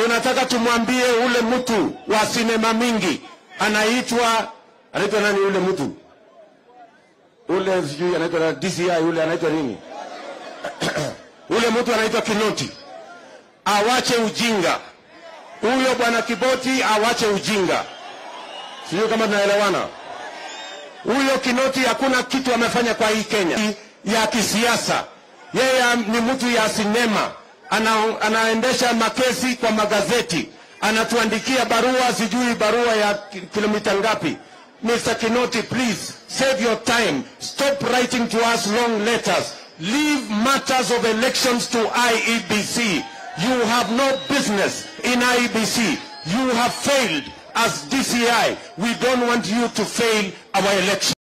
tunataka tumwambie ule mtu wa sinema mingi anaitwa nani ule mtu? Ule sijui anaitwa DCI, ule anaitwa nini? Ule mtu anaitwa Kinoti. Awache ujinga. Huyo bwana Kiboti awache ujinga. Sijui kama tunaelewana. Huyo Kinoti hakuna kitu amefanya kwa hii Kenya ya kisiasa. Yeye ni mtu ya sinema. Anaendesha makesi kwa magazeti. Anatuandikia barua, sijui barua ya kilomita ngapi. Mr. Kinoti, please save your time. Stop writing to us long letters. Leave matters of elections to IEBC. You have no business in IEBC. You have failed as DCI. We don't want you to fail our election.